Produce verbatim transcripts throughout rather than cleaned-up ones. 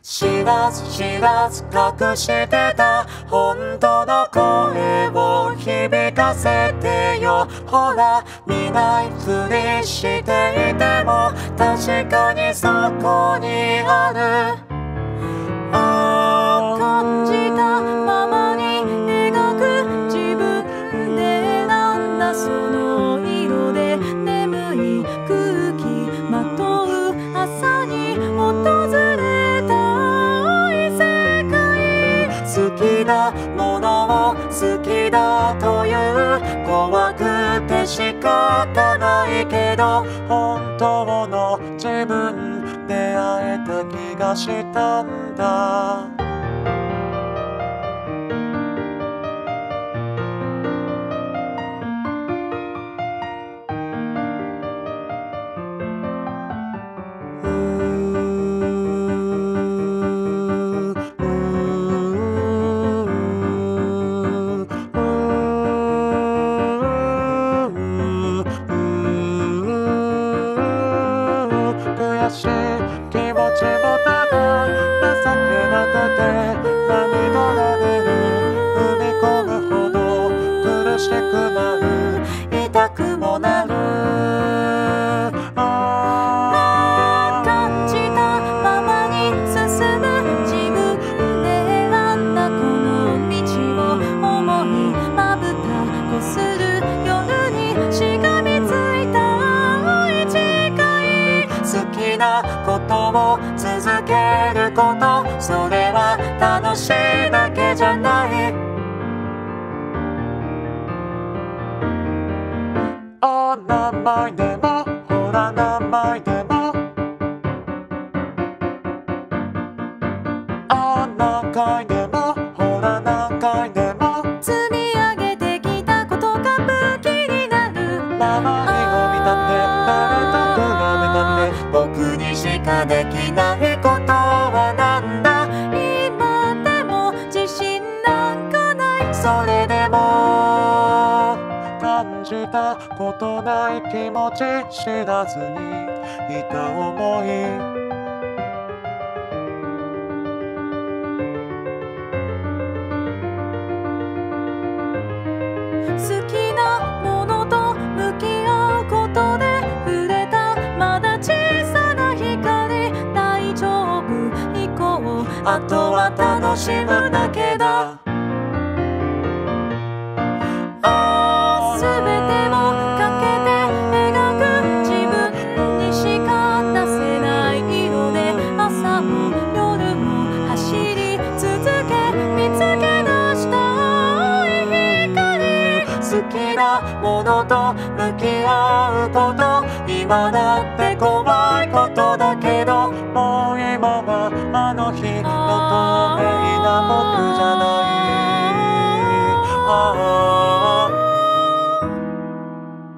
知らず知らず隠してた本当の声を響かせてよ。ほら見ないふりしていても確かにそこにある。 ああ感じたままに描く自分で選んだその色で眠い空気まとう朝に訪れたい世界。 好きなものを好きだという怖くて仕方ないけど本当の自分出会えた気がしたんだ。悔しい気持ちもただ情けなくて涙が出る。踏み込むほど苦しくなる痛くもなる。 ああ感じたままに進む自分で選んだこの道を思いまぶたこする夜にしがみついた愛誓い。 好きなことを続けることそれは楽しいだけじゃない。あ名前でもほら名前でもあ何回でもほら何回でも積み上げてきたことが武器になる。 周りを見たって誰と比べたって僕にしかできないことはなんだ。 今でも自信なんかない。 それでも感じたことない気持ち知らずにいた想い。 好きなものと向き合うことで触れたまだ小さな光。大丈夫行こうあとは楽しむだけだ。 すべてをかけて描く自分にしか出せない色で朝も夜も走り続け見つけ出したい光。 好きなものと向き合うこと今だって怖いことだけどもう今はあの日の透明な僕じゃない。ああ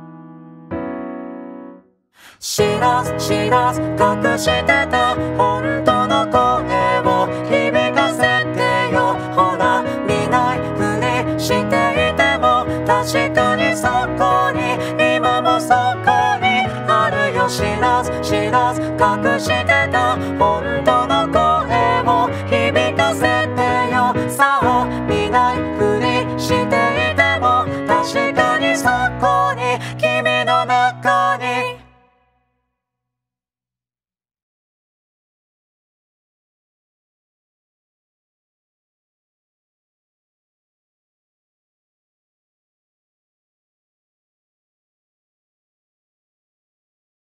知らず知らず隠してた本